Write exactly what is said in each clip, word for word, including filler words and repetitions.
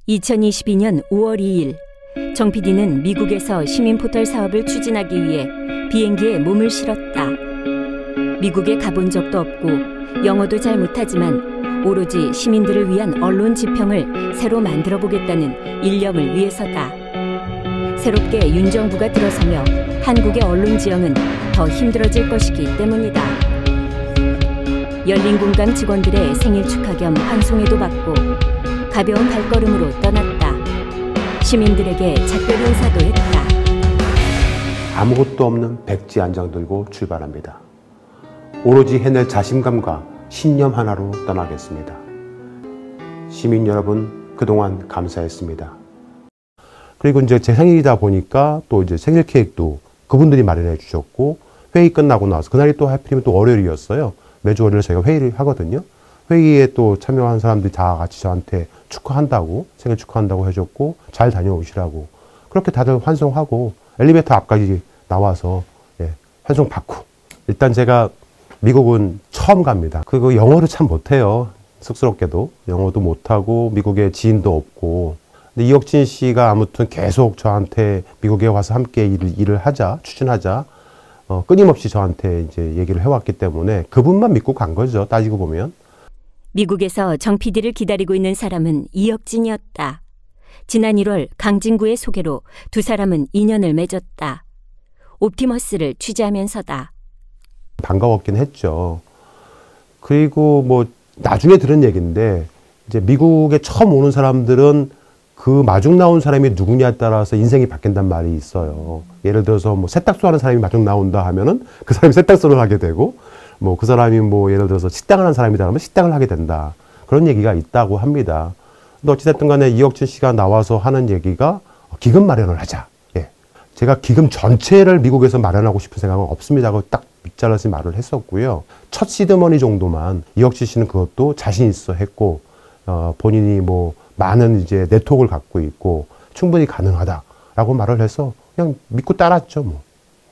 이천이십이 년 오월 이일 정 피디는 미국에서 시민포털 사업을 추진하기 위해 비행기에 몸을 실었다. 미국에 가본 적도 없고 영어도 잘 못하지만 오로지 시민들을 위한 언론 지평을 새로 만들어 보겠다는 일념을 위해서다. 새롭게 윤 정부가 들어서며 한국의 언론 지형은 더 힘들어질 것이기 때문이다. 열린 공감 직원들의 생일 축하 겸 환송회도 받고 가벼운 발걸음으로 떠났다. 시민들에게 작별 인사도 했다. 아무것도 없는 백지 한 장 들고 출발합니다. 오로지 해낼 자신감과 신념 하나로 떠나겠습니다. 시민 여러분, 그동안 감사했습니다. 그리고 이제 제 생일이다 보니까 또 이제 생일 케이크도 그분들이 마련해 주셨고, 회의 끝나고 나서 그날이 또 하필이면 또 월요일이었어요. 매주 월요일 저희가 회의를 하거든요. 회의에 또 참여한 사람들이 다 같이 저한테 축하한다고, 생일 축하한다고 해줬고, 잘 다녀오시라고. 그렇게 다들 환송하고, 엘리베이터 앞까지 나와서, 예, 환송 받고. 일단 제가 미국은 처음 갑니다. 그리고 영어를 참 못해요. 쑥스럽게도. 영어도 못하고, 미국에 지인도 없고. 근데 이혁진 씨가 아무튼 계속 저한테 미국에 와서 함께 일을, 일을 하자, 추진하자, 어, 끊임없이 저한테 이제 얘기를 해왔기 때문에 그분만 믿고 간 거죠. 따지고 보면. 미국에서 정 피디를 기다리고 있는 사람은 이혁진이었다. 지난 일월 강진구의 소개로 두 사람은 인연을 맺었다. 옵티머스를 취재하면서다. 반가웠긴 했죠. 그리고 뭐 나중에 들은 얘기인데, 이제 미국에 처음 오는 사람들은 그 마중 나온 사람이 누구냐에 따라서 인생이 바뀐단 말이 있어요. 예를 들어서 뭐 세탁소 하는 사람이 마중 나온다 하면은 그 사람이 세탁소를 하게 되고, 뭐 그 사람이 뭐 예를 들어서 식당을 하는 사람이다 하면 식당을 하게 된다. 그런 얘기가 있다고 합니다. 근데 어찌됐든 간에 이혁진 씨가 나와서 하는 얘기가 기금 마련을 하자. 예. 제가 기금 전체를 미국에서 마련하고 싶은 생각은 없습니다 하고 딱 밑잘라서 말을 했었고요. 첫 시드머니 정도만 이혁진 씨는 그것도 자신 있어 했고, 어, 본인이 뭐 많은 이제 네트워크를 갖고 있고 충분히 가능하다라고 말을 해서 그냥 믿고 따랐죠, 뭐.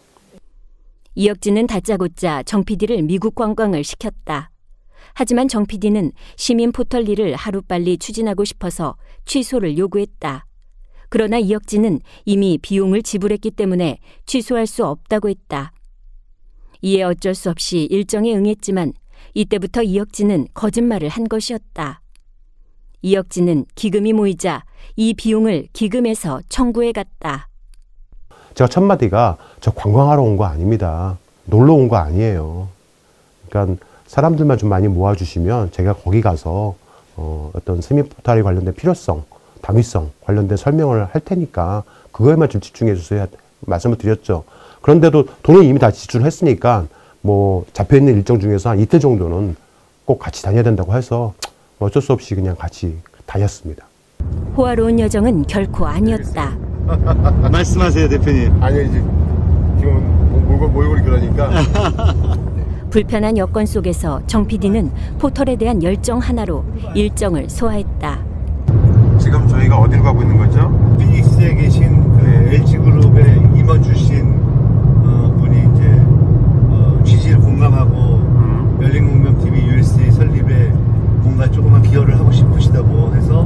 이혁진은 다짜고짜 정 피디를 미국 관광을 시켰다. 하지만 정 피디는 시민 포털 일을 하루빨리 추진하고 싶어서 취소를 요구했다. 그러나 이혁진은 이미 비용을 지불했기 때문에 취소할 수 없다고 했다. 이에 어쩔 수 없이 일정에 응했지만 이때부터 이혁진은 거짓말을 한 것이었다. 이혁진은 기금이 모이자 이 비용을 기금에서 청구해 갔다. 제가 첫 마디가 저 관광하러 온 거 아닙니다. 놀러 온 거 아니에요. 그러니까 사람들만 좀 많이 모아주시면 제가 거기 가서 어, 어떤 시민포털에 관련된 필요성, 당위성 관련된 설명을 할 테니까 그거에만 좀 집중해 주세요. 말씀을 드렸죠. 그런데도 돈을 이미 다 지출했으니까 뭐 잡혀있는 일정 중에서 한 이틀 정도는 꼭 같이 다녀야 된다고 해서 어쩔 수 없이 그냥 같이 다녔습니다. 호화로운 여정은 결코 아니었다. 말씀하세요, 대표님. 아니, 이제 지금 몰골 몰골이 그러니까. 불편한 여건 속에서 정 피디는 포털에 대한 열정 하나로 일정을 소화했다. 지금 저희가 어디로 가고 있는 거죠? 피닉스에 계신 그 엘지그룹에 임원 주신 어, 분이 이제 어, 취지를 공감하고 음. 열린공명티비 유에스에이 설립에 뭔가 조그만 기여를 하고 싶으시다고 해서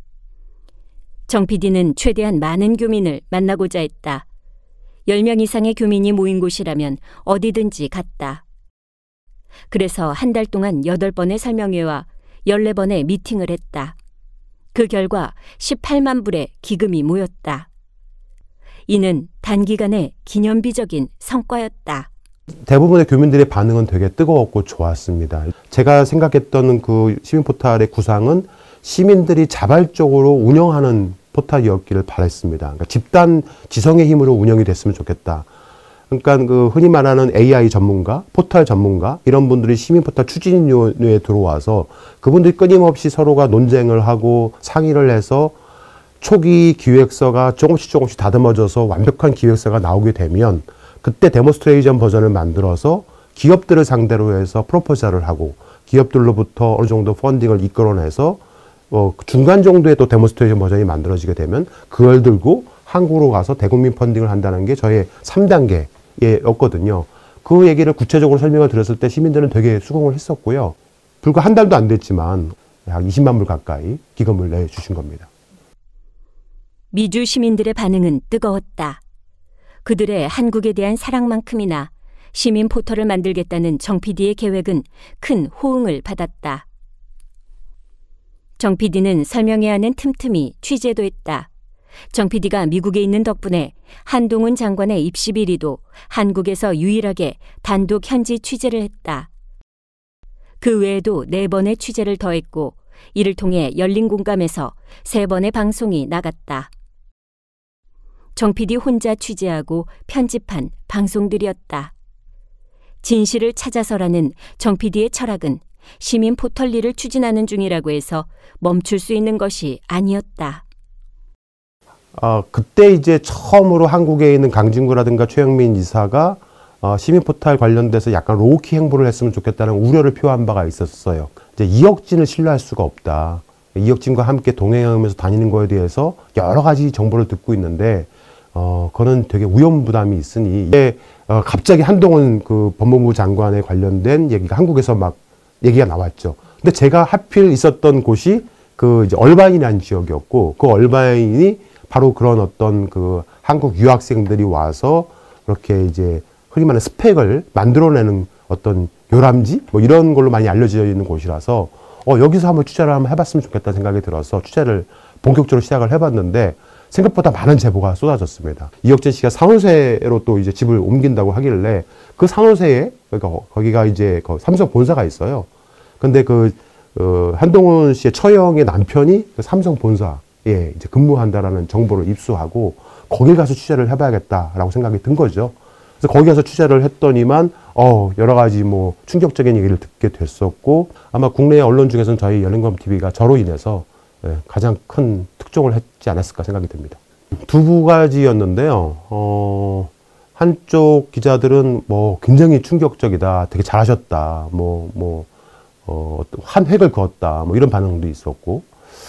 정 피디는 최대한 많은 교민을 만나고자 했다. 열 명 이상의 교민이 모인 곳이라면 어디든지 갔다. 그래서 한 달 동안 여덟 번의 설명회와 열네 번의 미팅을 했다. 그 결과 십팔만 불의 기금이 모였다. 이는 단기간에 기념비적인 성과였다. 대부분의 교민들의 반응은 되게 뜨거웠고 좋았습니다. 제가 생각했던 그 시민포털의 구상은 시민들이 자발적으로 운영하는 포털이었기를 바랬습니다. 그러니까 집단 지성의 힘으로 운영이 됐으면 좋겠다. 그러니까 그 흔히 말하는 에이아이 전문가, 포털 전문가 이런 분들이 시민포털 추진위원회에 들어와서 그분들이 끊임없이 서로가 논쟁을 하고 상의를 해서 초기 기획서가 조금씩 조금씩 다듬어져서 완벽한 기획서가 나오게 되면 그때 데몬스트레이션 버전을 만들어서 기업들을 상대로 해서 프로포절을 하고 기업들로부터 어느 정도 펀딩을 이끌어내서 어, 중간 정도의 또 데몬스트레이션 버전이 만들어지게 되면 그걸 들고 한국으로 가서 대국민 펀딩을 한다는 게 저의 삼 단계였거든요. 그 얘기를 구체적으로 설명을 드렸을 때 시민들은 되게 수긍을 했었고요. 불과 한 달도 안 됐지만 약 이십만 불 가까이 기금을 내주신 겁니다. 미주 시민들의 반응은 뜨거웠다. 그들의 한국에 대한 사랑만큼이나 시민 포털을 만들겠다는 정 피디의 계획은 큰 호응을 받았다. 정 피디는 설명해야 하는 틈틈이 취재도 했다. 정 피디가 미국에 있는 덕분에 한동훈 장관의 입시 비리도 한국에서 유일하게 단독 현지 취재를 했다. 그 외에도 네 번의 취재를 더했고 이를 통해 열린 공감에서 세 번의 방송이 나갔다. 정 피디 혼자 취재하고 편집한 방송들이었다. 진실을 찾아서라는 정 피디의 철학은 시민 포털리를 추진하는 중이라고 해서 멈출 수 있는 것이 아니었다. 어, 그때 이제 처음으로 한국에 있는 강진구라든가 최영민 이사가 어, 시민 포털 관련돼서 약간 로우키 행보를 했으면 좋겠다는 우려를 표한 바가 있었어요. 이제 이혁진을 신뢰할 수가 없다. 이혁진과 함께 동행하면서 다니는 거에 대해서 여러 가지 정보를 듣고 있는데 어, 그거는 되게 위험부담이 있으니 이게 어, 갑자기 한동훈 그 법무부 장관에 관련된 얘기가 한국에서 막 얘기가 나왔죠. 근데 제가 하필 있었던 곳이 그 이제 얼바인이라는 지역이었고 그 얼바인이 바로 그런 어떤 그 한국 유학생들이 와서 그렇게 이제 흔히 말하는 스펙을 만들어내는 어떤 요람지 뭐 이런 걸로 많이 알려져 있는 곳이라서 어, 여기서 한번 취재를 한번 해봤으면 좋겠다는 생각이 들어서 취재를 본격적으로 시작을 해봤는데 생각보다 많은 제보가 쏟아졌습니다. 이혁진 씨가 산호세로 또 이제 집을 옮긴다고 하길래 그 산호세에 그러니까 거기가 이제 그 삼성 본사가 있어요. 근데 그 어, 한동훈 씨의 처형의 남편이 그 삼성 본사에 이제 근무한다라는 정보를 입수하고 거길 가서 취재를 해봐야겠다라고 생각이 든 거죠. 그래서 거기 가서 취재를 했더니만 어, 여러 가지 뭐 충격적인 얘기를 듣게 됐었고 아마 국내 언론 중에서는 저희 열린검티비가 저로 인해서 네, 가장 큰 특종을 했지 않았을까 생각이 듭니다. 두 가지였는데요. 어, 한쪽 기자들은 뭐 굉장히 충격적이다, 되게 잘하셨다, 뭐, 뭐, 어, 한 획을 그었다, 뭐 이런 반응도 있었고,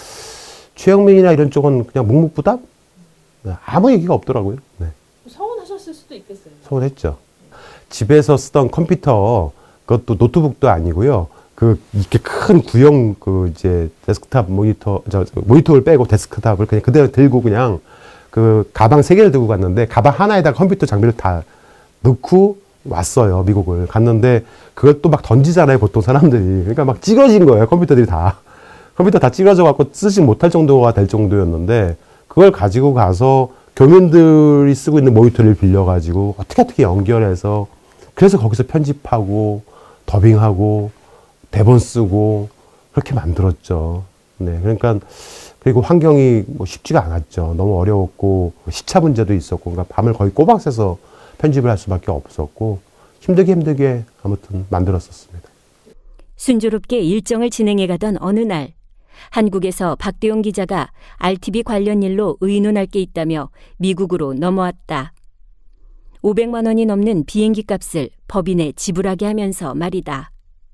최영민이나 이런 쪽은 그냥 묵묵부답? 네, 아무 얘기가 없더라고요. 네. 서운하셨을 수도 있겠어요. 서운했죠. 집에서 쓰던 컴퓨터, 그것도 노트북도 아니고요. 그 이렇게 큰 구형 그 이제 데스크탑 모니터 저 모니터를 빼고 데스크탑을 그냥 그대로 들고 그냥 그 가방 세 개를 들고 갔는데 가방 하나에다 컴퓨터 장비를 다 넣고 왔어요. 미국을 갔는데 그걸 또 막 던지잖아요. 보통 사람들이. 그러니까 막 찌그러진 거예요. 컴퓨터들이 다. 컴퓨터 다 찌그러져 갖고 쓰지 못할 정도가 될 정도였는데 그걸 가지고 가서 교민들이 쓰고 있는 모니터를 빌려 가지고 어떻게 어떻게 연결해서 그래서 거기서 편집하고 더빙하고 대본 쓰고 그렇게 만들었죠. 네, 그러니까 그리고 환경이 뭐 쉽지가 않았죠. 너무 어려웠고 시차 문제도 있었고, 그러니까 밤을 거의 꼬박 새서 편집을 할 수밖에 없었고 힘들게 힘들게 아무튼 만들었었습니다. 순조롭게 일정을 진행해가던 어느 날 한국에서 박대용 기자가 알티비 관련 일로 의논할 게 있다며 미국으로 넘어왔다. 오백만 원이 넘는 비행기 값을 법인에 지불하게 하면서 말이다.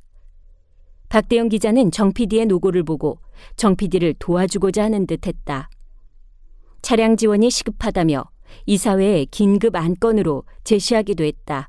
박대용 기자는 정 피디의 노고를 보고 정 피디를 도와주고자 하는 듯 했다. 차량 지원이 시급하다며 이사회에 긴급 안건으로 제시하기도 했다.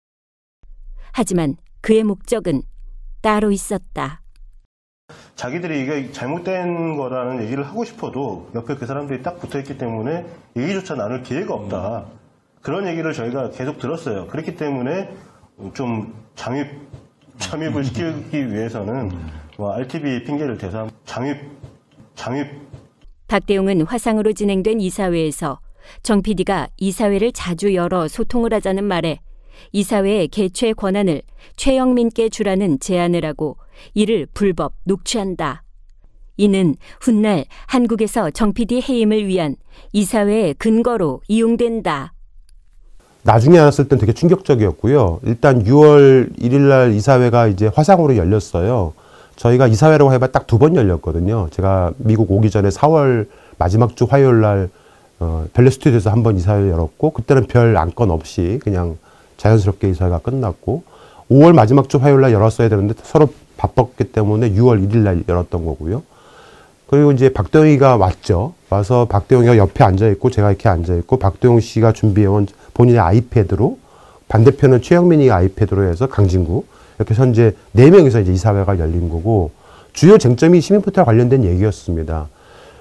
하지만 그의 목적은 따로 있었다. 자기들이 이게 잘못된 거라는 얘기를 하고 싶어도 옆에 그 사람들이 딱 붙어있기 때문에 얘기조차 나눌 기회가 없다. 그런 얘기를 저희가 계속 들었어요. 그렇기 때문에 좀 잠입 잠입을 시키기 위해서는 뭐 알티비 핑계를 대서 잠입, 잠입. 박대용은 화상으로 진행된 이사회에서 정 피디가 이사회를 자주 열어 소통을 하자는 말에 이사회의 개최 권한을 최영민께 주라는 제안을 하고 이를 불법 녹취한다. 이는 훗날 한국에서 정 피디 해임을 위한 이사회의 근거로 이용된다. 나중에 알았을 땐 되게 충격적이었고요. 일단 유월 일일 날 이사회가 이제 화상으로 열렸어요. 저희가 이사회라고 해봐 딱 두 번 열렸거든요. 제가 미국 오기 전에 사월 마지막 주 화요일 날 어, 벨레 스튜디오에서 한 번 이사회 열었고 그때는 별 안건 없이 그냥 자연스럽게 이사회가 끝났고 오월 마지막 주 화요일 날 열었어야 되는데 서로 바빴기 때문에 유월 일일 날 열었던 거고요. 그리고 이제 박대용이가 왔죠. 와서 박대용이가 옆에 앉아있고 제가 이렇게 앉아있고 박대용 씨가 준비해온 본인의 아이패드로 반대편은 최영민이 아이패드로 해서 강진구 이렇게 해서 이제 네 명이서 이제 이사회가 열린 거고 주요 쟁점이 시민포털 관련된 얘기였습니다.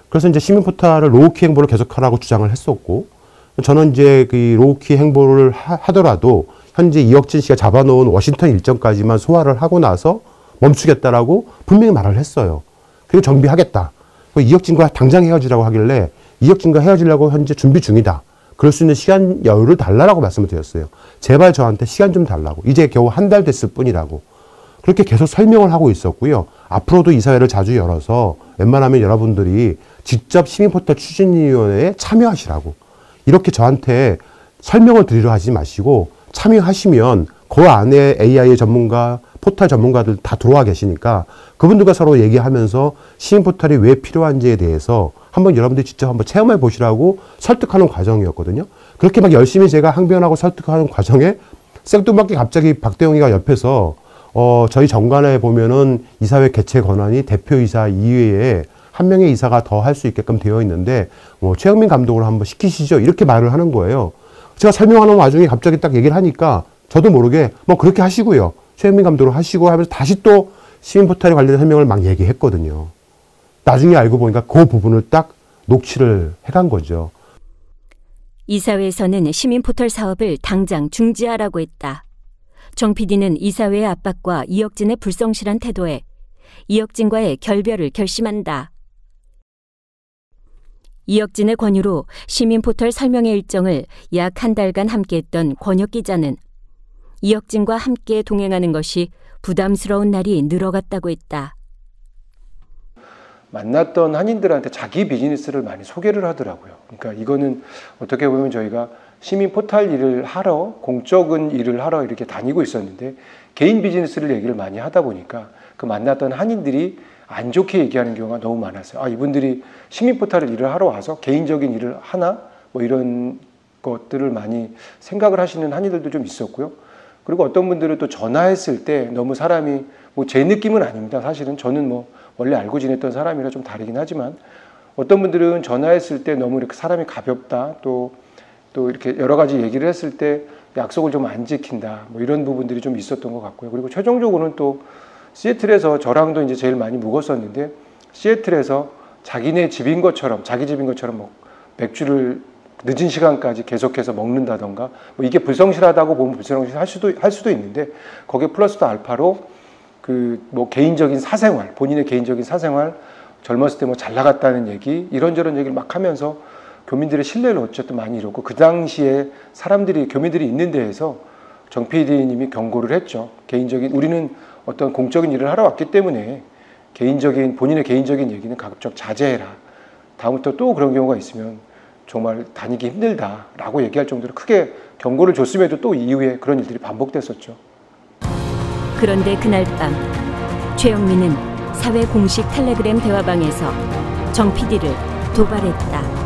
그래서 이제 시민 포탈을 로우키 행보를 계속하라고 주장을 했었고, 저는 이제 그 로우키 행보를 하, 하더라도 현재 이혁진 씨가 잡아놓은 워싱턴 일정까지만 소화를 하고 나서 멈추겠다라고 분명히 말을 했어요. 그리고 정비하겠다. 이혁진과 당장 헤어지라고 하길래 이혁진과 헤어지려고 현재 준비 중이다. 그럴 수 있는 시간 여유를 달라고 말씀을 드렸어요. 제발 저한테 시간 좀 달라고. 이제 겨우 한 달 됐을 뿐이라고. 그렇게 계속 설명을 하고 있었고요. 앞으로도 이사회를 자주 열어서 웬만하면 여러분들이 직접 시민포털 추진위원회에 참여하시라고. 이렇게 저한테 설명을 드리려 하지 마시고 참여하시면 그 안에 에이아이 전문가, 포털 전문가들 다 들어와 계시니까 그분들과 서로 얘기하면서 시민포털이 왜 필요한지에 대해서 한번 여러분들이 직접 한번 체험해 보시라고 설득하는 과정이었거든요. 그렇게 막 열심히 제가 항변하고 설득하는 과정에 생뚱맞게 갑자기 박대영이가 옆에서 어, 저희 정관에 보면은 이사회 개최 권한이 대표이사 이외에 한 명의 이사가 더 할 수 있게끔 되어 있는데 뭐 최영민 감독을 한번 시키시죠. 이렇게 말을 하는 거예요. 제가 설명하는 와중에 갑자기 딱 얘기를 하니까 저도 모르게 뭐 그렇게 하시고요. 최영민 감독을 하시고 하면서 다시 또 시민포털에 관련된 설명을 막 얘기했거든요. 나중에 알고 보니까 그 부분을 딱 녹취를 해간 거죠. 이사회에서는 시민포털 사업을 당장 중지하라고 했다. 정 피디는 이사회의 압박과 이혁진의 불성실한 태도에 이혁진과의 결별을 결심한다. 이혁진의 권유로 시민포털 설명회 일정을 약 한 달간 함께했던 권혁 기자는 이혁진과 함께 동행하는 것이 부담스러운 날이 늘어갔다고 했다. 만났던 한인들한테 자기 비즈니스를 많이 소개를 하더라고요. 그러니까 이거는 어떻게 보면 저희가 시민 포털 일을 하러, 공적인 일을 하러 이렇게 다니고 있었는데 개인 비즈니스를 얘기를 많이 하다 보니까 그 만났던 한인들이 안 좋게 얘기하는 경우가 너무 많았어요. 아, 이분들이 시민 포털 일을 하러 와서 개인적인 일을 하나? 뭐 이런 것들을 많이 생각을 하시는 한인들도 좀 있었고요. 그리고 어떤 분들은 또 전화했을 때 너무 사람이 뭐 제 느낌은 아닙니다. 사실은 저는 뭐 원래 알고 지냈던 사람이라 좀 다르긴 하지만 어떤 분들은 전화했을 때 너무 이렇게 사람이 가볍다, 또, 또 이렇게 여러 가지 얘기를 했을 때 약속을 좀 안 지킨다, 뭐 이런 부분들이 좀 있었던 것 같고요. 그리고 최종적으로는 또 시애틀에서 저랑도 이제 제일 많이 묵었었는데 시애틀에서 자기네 집인 것처럼, 자기 집인 것처럼 뭐 맥주를 늦은 시간까지 계속해서 먹는다던가, 뭐 이게 불성실하다고 보면 불성실할 수도, 할 수도 있는데 거기에 플러스 더 알파로 그 뭐 개인적인 사생활, 본인의 개인적인 사생활, 젊었을 때 뭐 잘 나갔다는 얘기, 이런저런 얘기를 막 하면서 교민들의 신뢰를 어쨌든 많이 잃었고, 그 당시에 사람들이, 교민들이 있는 데에서 정 피디님이 경고를 했죠. 개인적인, 우리는 어떤 공적인 일을 하러 왔기 때문에 개인적인, 본인의 개인적인 얘기는 가급적 자제해라. 다음부터 또 그런 경우가 있으면 정말 다니기 힘들다라고 얘기할 정도로 크게 경고를 줬음에도 또 이후에 그런 일들이 반복됐었죠. 그런데 그날 밤 최영민은 사회 공식 텔레그램 대화방에서 정 피디를 도발했다.